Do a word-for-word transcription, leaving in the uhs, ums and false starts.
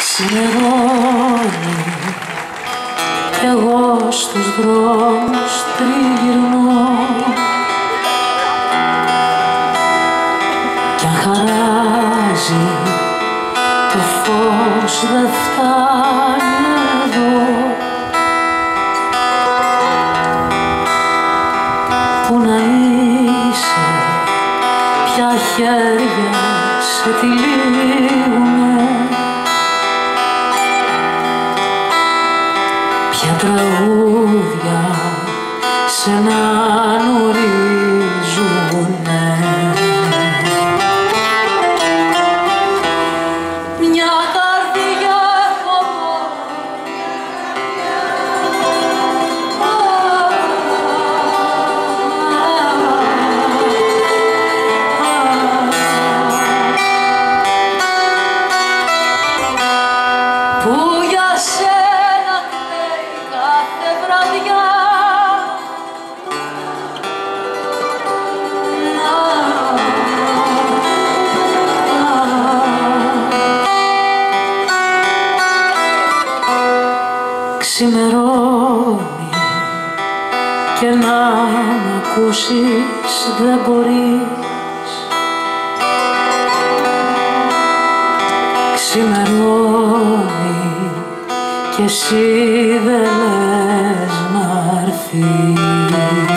Ξημερώνει κι εγώ στους δρόμους τριγυρνώ κι αν χαράζει το φως δεν φτάνει εδώ. Πού να είσαι, ποια χέρια σε τυλίγουνε, ποια τραγούδια σε να νουρίζουνε. Μια καρδιά έχω που για σένα κλαίει κάθε βραδιά. Ξημερώνει και να μ' ακούσεις δεν μπορείς. Ξημερώνει κι εσύ δεν λες να έρθεις.